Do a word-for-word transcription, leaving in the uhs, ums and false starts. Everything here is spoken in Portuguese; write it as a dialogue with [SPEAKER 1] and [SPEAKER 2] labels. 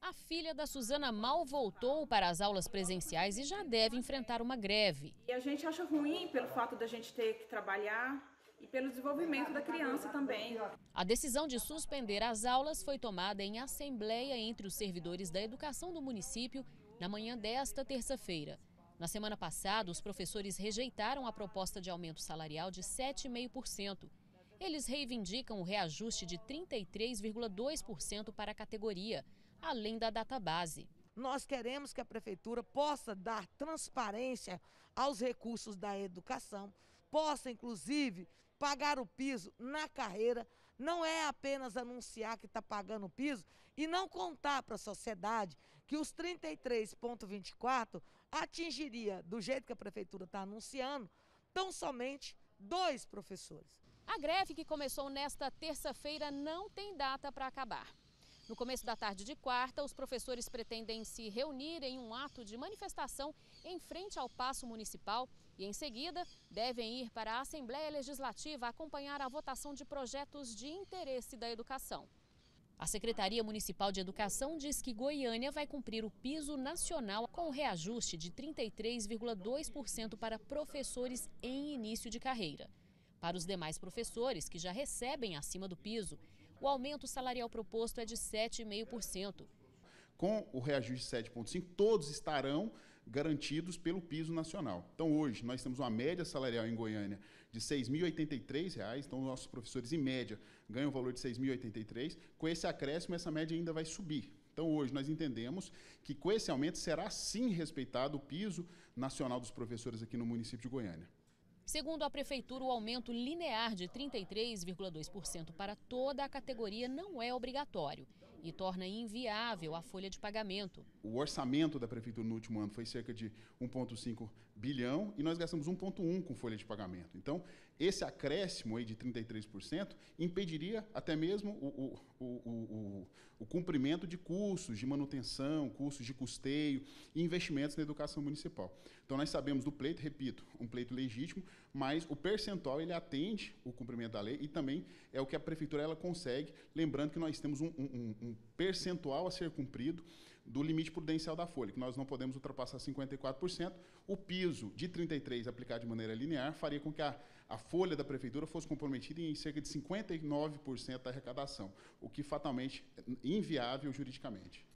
[SPEAKER 1] A filha da Suzana mal voltou para as aulas presenciais e já deve enfrentar uma greve.
[SPEAKER 2] E a gente acha ruim pelo fato da gente ter que trabalhar e pelo desenvolvimento da criança também.
[SPEAKER 1] A decisão de suspender as aulas foi tomada em assembleia entre os servidores da educação do município na manhã desta terça-feira. Na semana passada, os professores rejeitaram a proposta de aumento salarial de sete vírgula cinco por cento. Eles reivindicam o reajuste de trinta e três vírgula dois por cento para a categoria, além da data base.
[SPEAKER 3] Nós queremos que a prefeitura possa dar transparência aos recursos da educação, possa, inclusive, pagar o piso na carreira. Não é apenas anunciar que está pagando o piso e não contar para a sociedade que os trinta e três vírgula vinte e quatro atingiria, do jeito que a prefeitura está anunciando, tão somente dois professores.
[SPEAKER 1] A greve, que começou nesta terça-feira, não tem data para acabar. No começo da tarde de quarta, os professores pretendem se reunir em um ato de manifestação em frente ao Paço Municipal e, em seguida, devem ir para a Assembleia Legislativa acompanhar a votação de projetos de interesse da educação. A Secretaria Municipal de Educação diz que Goiânia vai cumprir o piso nacional com o reajuste de trinta e três vírgula dois por cento para professores em início de carreira. Para os demais professores, que já recebem acima do piso, o aumento salarial proposto é de sete vírgula cinco por cento.
[SPEAKER 4] Com o reajuste de sete vírgula cinco por cento, todos estarão garantidos pelo piso nacional. Então, hoje, nós temos uma média salarial em Goiânia de seis mil e oitenta e três reais. Então, nossos professores, em média, ganham o valor de seis mil e oitenta e três reais. Com esse acréscimo, essa média ainda vai subir. Então, hoje, nós entendemos que, com esse aumento, será sim respeitado o piso nacional dos professores aqui no município de Goiânia.
[SPEAKER 1] Segundo a Prefeitura, o aumento linear de trinta e três vírgula dois por cento para toda a categoria não é obrigatório e torna inviável a folha de pagamento.
[SPEAKER 4] O orçamento da Prefeitura no último ano foi cerca de um vírgula cinco bilhão e nós gastamos um vírgula um com folha de pagamento. Então, esse acréscimo aí de trinta e três por cento impediria até mesmo o, o, o, o, o cumprimento de custos de manutenção, custos de custeio e investimentos na educação municipal. Então, nós sabemos do pleito, repito, um pleito legítimo, mas o percentual ele atende o cumprimento da lei e também é o que a Prefeitura ela consegue, lembrando que nós temos um, um, um percentual a ser cumprido do limite prudencial da folha, que nós não podemos ultrapassar cinquenta e quatro por cento. O piso de trinta e três por cento aplicado de maneira linear faria com que a, a folha da Prefeitura fosse comprometida em cerca de cinquenta e nove por cento da arrecadação, o que fatalmente é inviável juridicamente.